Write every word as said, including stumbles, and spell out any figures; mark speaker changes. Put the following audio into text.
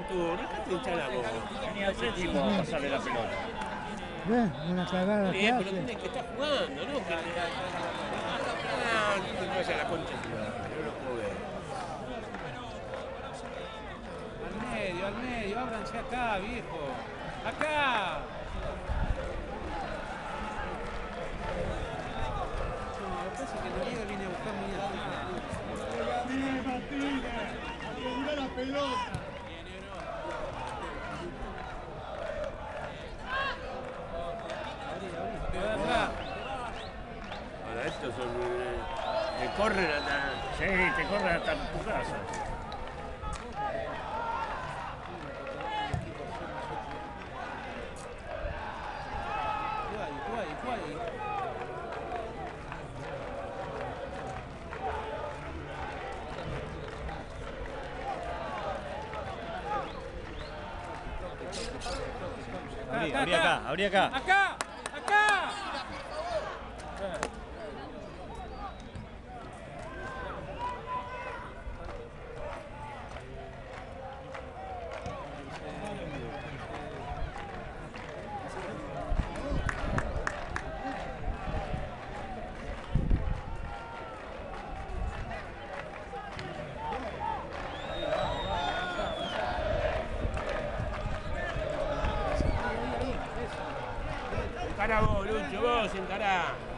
Speaker 1: Cantú, no te hinchar la boca.
Speaker 2: Tenía el séptimo a pasarle la pelota.
Speaker 3: ¿Ves? Una cagada que
Speaker 1: Bien, pero
Speaker 3: hace.
Speaker 1: tiene que estar jugando, ¿no? Que... Ah, no te vayas a la concha, no lo puedo ver.
Speaker 4: Al medio, al medio, ábranse acá, viejo. ¡Acá! No, me parece que Noriega viene a buscar muy atrás.
Speaker 5: ¡Bien, Martínez! ¡Atendé la pelota!
Speaker 1: Ahora estos son... Eh, eh, corren hasta...
Speaker 2: Sí, te corren hasta tu casa. Abrí, abrí acá, abrí acá.
Speaker 4: ¡Acá! ¡Acá!
Speaker 1: Encará vos, Lucho, vos encará.